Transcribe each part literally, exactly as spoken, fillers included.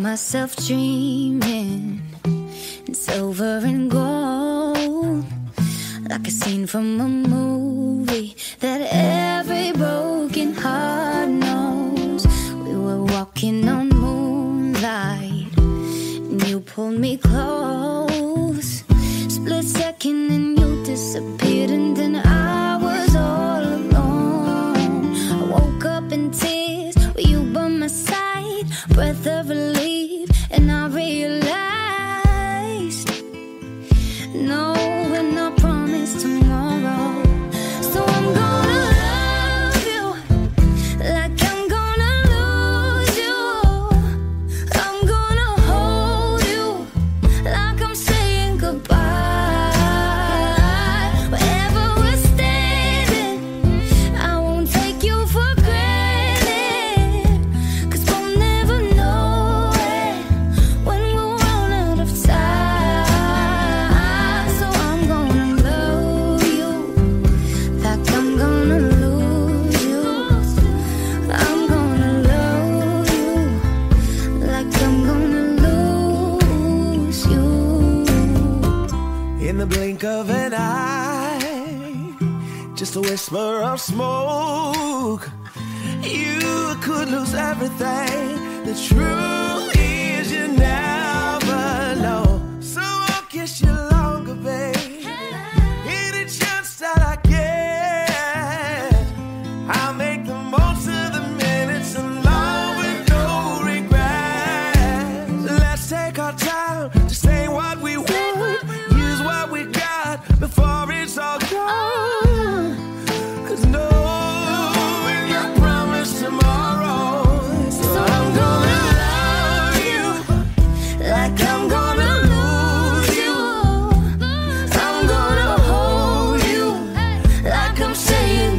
myself dreaming in silver and gold, like a scene from a movie that every broken heart knows. We were walking on moonlight and you pulled me close. Split second and you disappeared, and then I was all alone. I woke up in tears with you by my side, breath of relief, and I realized no, we're not promised tomorrow. So I'm gonna love you like I'm gonna lose you. I'm gonna hold you like I'm saying goodbye. Wherever we're standing, I won't take you for granted, 'cause we'll never know it when we'll run out of time. So I'm gonna love you like I'm gonna lose you. I'm gonna love you like I'm gonna lose you. In the blink of an eye, just a whisper of smoke, you could lose everything. The truth is you never know. So I'll kiss you longer, babe. Any chance that I get, I'll make the most of the minutes alone with no regrets. Let's take our time to say what we want, use what we got before it's all gone. 'Cause no, we're not promised tomorrow. So I'm gonna love you like I'm gonna lose you. I'm gonna hold you like I'm saying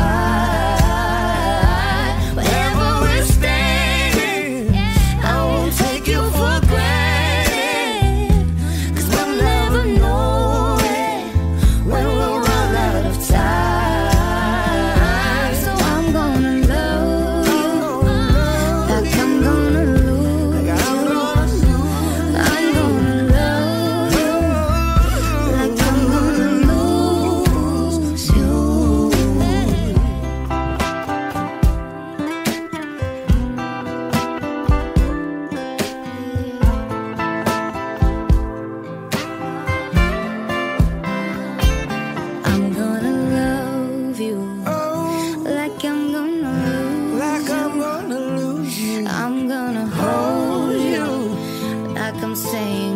goodbye. Wherever we're standing, I won't take you for granted, 'cause we'll never know it when we'll run out of time. So I'm gonna love you like I'm gonna lose you. I'm gonna love you like I'm gonna lose you. I'm gonna love you like I'm gonna lose Like I'm gonna lose you. I'm gonna hold you like I'm saying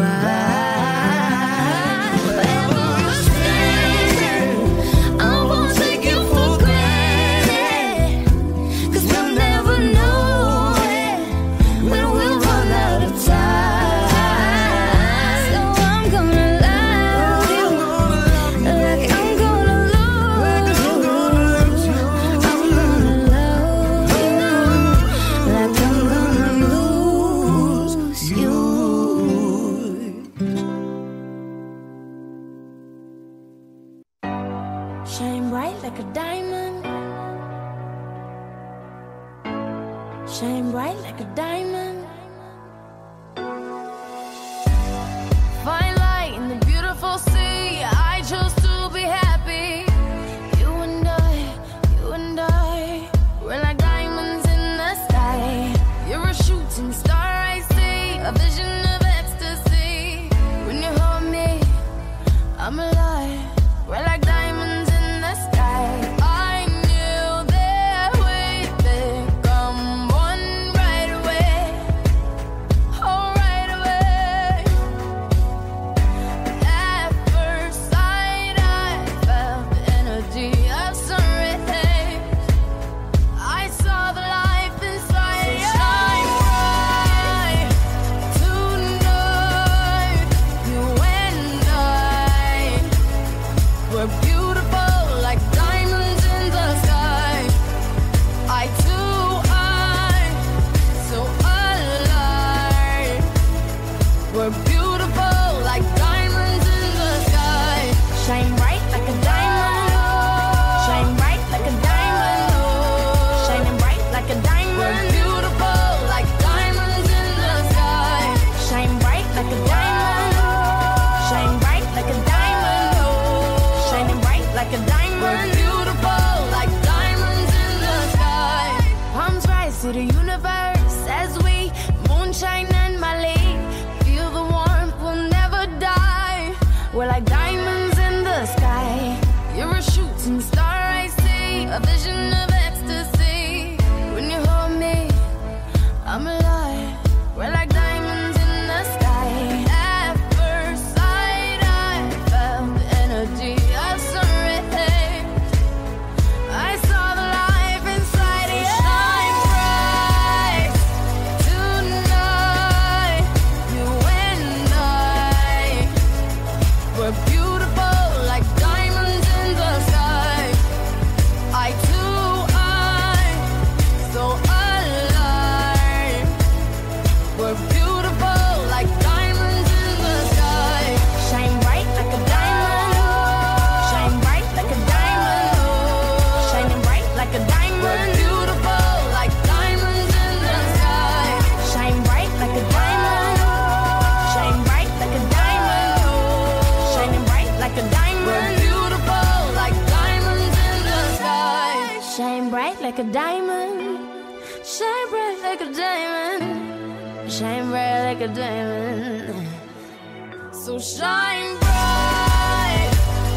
goodbye. Wherever we're standing, I won't take you for granted, 'cause we'll never know it when we'll run out of time. So I'm gonna love you like I'm gonna lose you. I'm gonna love you like I'm gonna lose you. Shine bright like a diamond. Shine bright like a diamond. Find light in the beautiful sea. I chose to be happy. You and I, you and I, we're like diamonds in the sky. You're a shooting star I see, a vision of ecstasy. When you hold me, I'm alive. We're like diamonds in the sky. I knew that we'd become one right away. Oh, right away. At first sight, I felt the energy of sun rays. I saw the life inside. So shine bright universe as we moonshine and Mali. Feel the warmth, we'll never die. We're like diamonds in the sky. You're a shooting star I see, a vision of ecstasy. When you hold me, I'm alive. We're like diamonds in the sky. At first sight, I felt the energy of sun rays. I saw the life inside you. Shine bright tonight. You and I, we're beautiful like diamonds in the sky. I too, I so alive. We're beautiful like diamonds in the sky. Shine bright like a diamond. Shine bright like a diamond. Shining bright like a diamond. We're beautiful like diamonds in the sky. Shine bright like a diamond. Shine bright like a diamond. Shining bright like a diamond. We're beautiful like diamonds in the sky. Shine bright like a diamond. Shine bright like a diamond. Shine bright like a diamond. So shine bright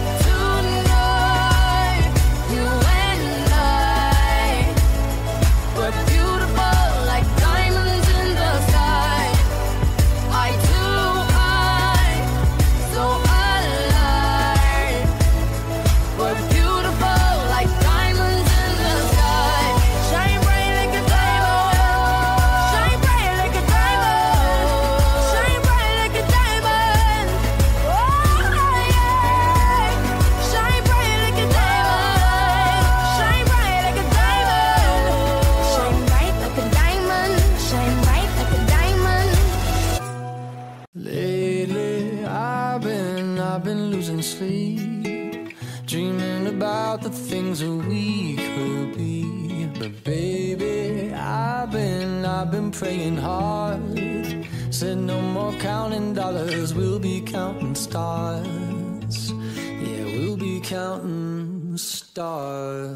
tonight. You and I, we're beautiful like diamonds in the sky. I too, I so alive. We're beautiful like diamonds in the sky. Shine bright like a diamond. Shine bright like a diamond. Shine bright like a diamond. Oh yeah. Shine bright like a diamond. Shine bright like a diamond. Shine bright like a diamond. Shine bright like a diamond. Lately, I've been, I've been losing sleep, dreaming about the things that we could be. But baby, I've been, I've been praying hard. Said no more counting dollars, we'll be counting stars. Yeah, we'll be counting stars.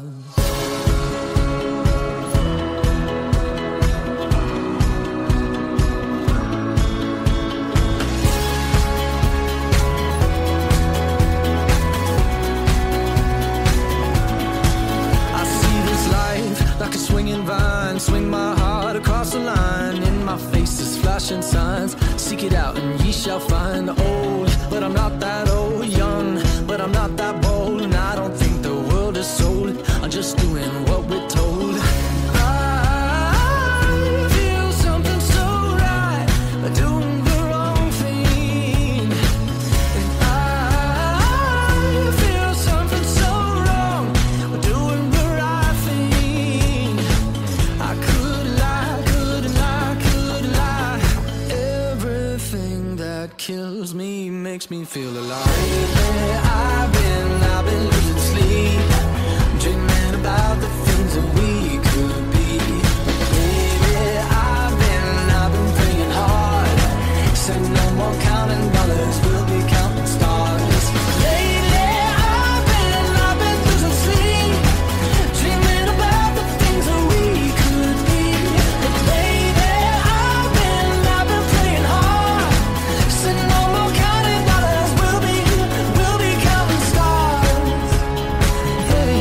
I see this life like a swinging vine. Swing my heart across the line. In my face is flashing signs. Seek it out and ye shall find. Old, but I'm not that old. Young, but I'm not that bold. And I don't think the world is sold. I'm just doing what we're told. I feel something so right, doing the wrong thing. And I feel something so wrong, doing the right thing. I could lie, could lie, could lie. Everything that kills me makes me feel alive. Lately, I've been, I've been losing sleep, dreaming about the things that we could be. Baby, I've been, I've been praying hard. Said no more counting dollars, we'll be counting stars. Lately, I've been, I've been losing sleep, dreaming about the things that we could be. But baby, I've been, I've been praying hard. Said no more counting dollars, we'll be, we'll be counting stars. Hey.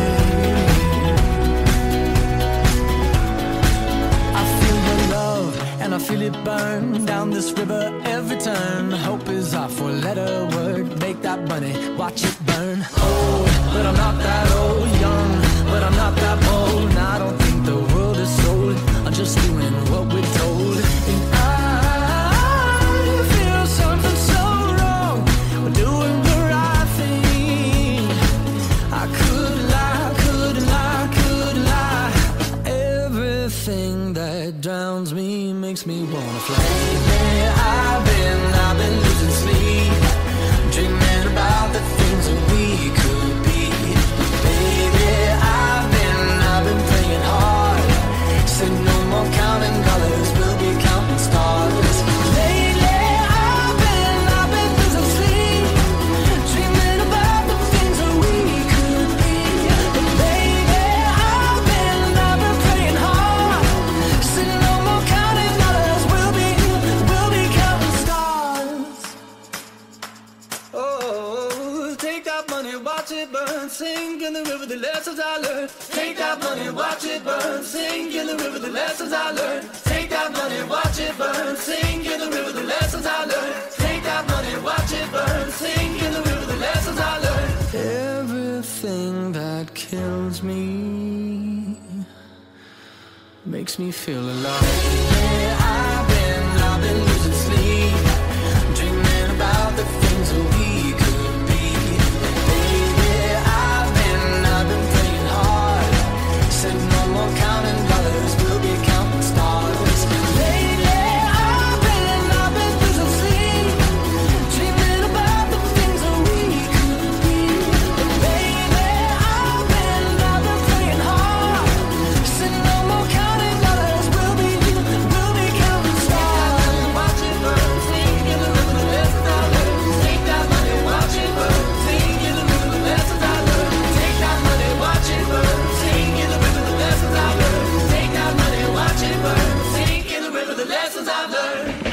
I feel your love and I feel it burn down this river every turn. Hope is our four-letter word. Make that money, watch it burn. Old, but I'm not that old. Young, but I'm not that bold. And I don't think the world is sold. I'm just doing what we're told. And I feel something so wrong. We're doing the right thing. I could lie, could lie, could lie. Everything that drowns me makes me wanna fly. Lately, I've been, I've been losing sleep, dreaming about the things that we could be. Baby, I've been, I've been praying hard. Said no more counting dollars, we'll be counting stars. Lately, I've been, I've been losing sleep, dreaming about the things that we could be. But baby, I've been, I've been praying hard. the river, the lessons I learned. Take that money and watch it burn. Sing in the river, the lessons I learned. Take that money and watch it burn. Sing in the river, the lessons I learned. Take that money and watch it burn. Sing in the river, the lessons I learned. Everything that kills me makes me feel alive. Where I've been, I've been losing sleep, dreaming about the things that we could be. Baby, I've been, I've been praying hard. Said no more counting dollars, we'll be counting stars. Lately, I've been, I've been losing sleep, dreaming about the things that we could be. Baby, I've been, I've been praying hard. Said no more counting dollars, we'll be, we'll be counting stars. Watch it burn, sing in the river, the lessons I learned. Take that money, watch it burn, sing in the river, the lessons I learned. Take that money, watch it burn, sing in the river, the lessons I learned. Take that money, watch it burn, sing in the river, the lessons I learned.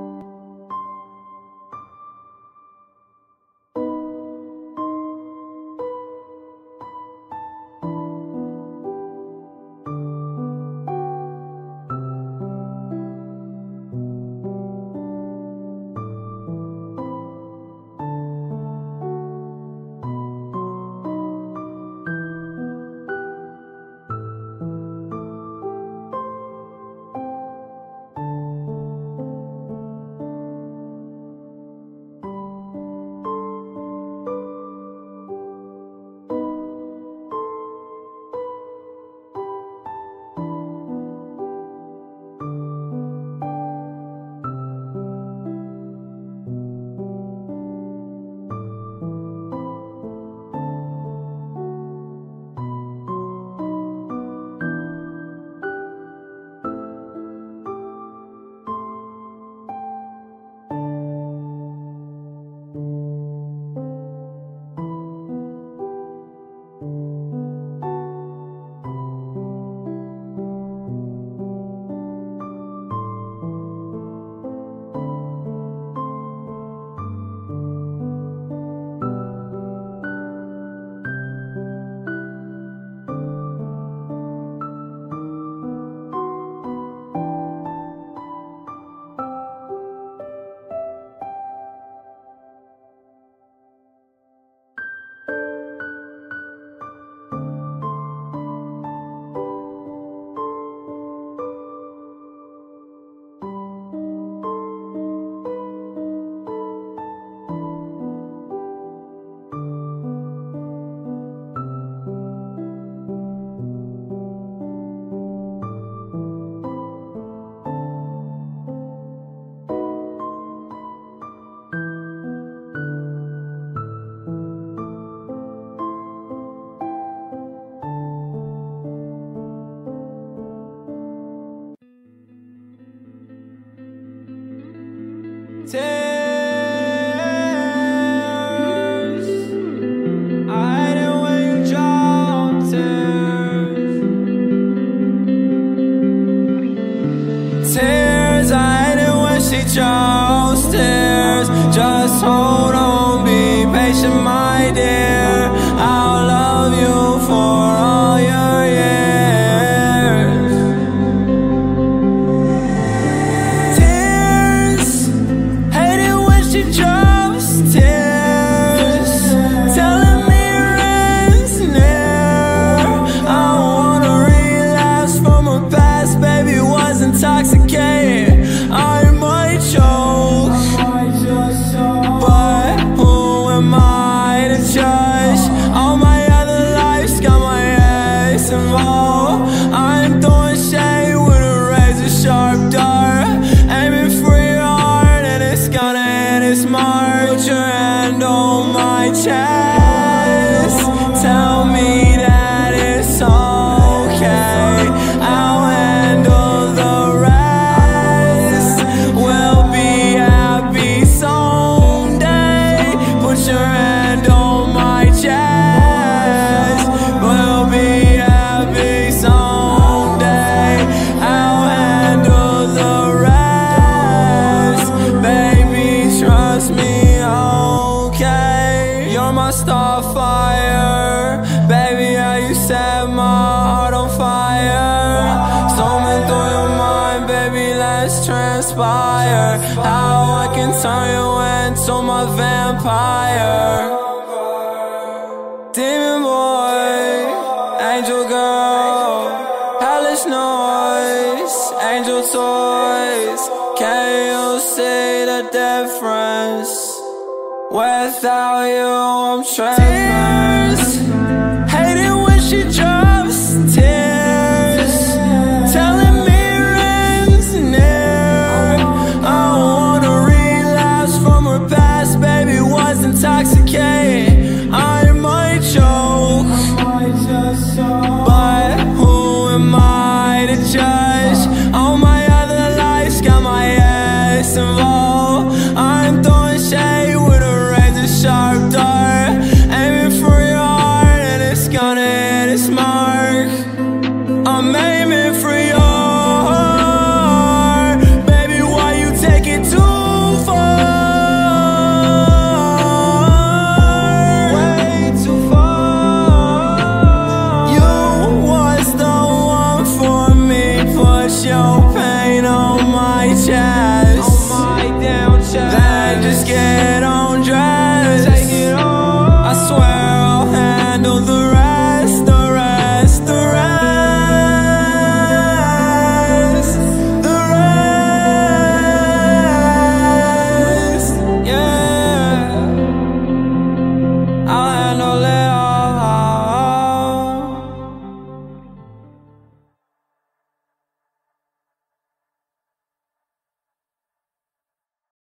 Tears, I know when you drown. Tears, tears, I know when she drowns. Tears, just hold on, be patient, my dear. I'll love you for all your years. Intoxicated, I might choke, but who am I to judge? All my other lives got my ex involved. I'm throwing shade with a razor sharp dart, aiming for your heart and it's gonna hit its mark. Put your hand on my chest, tell me that it's okay. I'll handle the baby, let's transpire. How I can turn you into my vampire. Demon boy, angel girl, hellish noise, angel toys. Can you see the difference? Without you, I'm trapped. Hate it when she drops tears, telling me rings near. I don't wanna relapse from her past, baby, was intoxicated. I might choke, but who am I to judge? All my other lives got my ass involved. I'm throwing shade with a razor sharp dart, aiming for your heart and it's gonna hit its mark. I'm aiming for your heart, baby, why you take it too far? Way too far. You was the one for me, push your pain on my chest.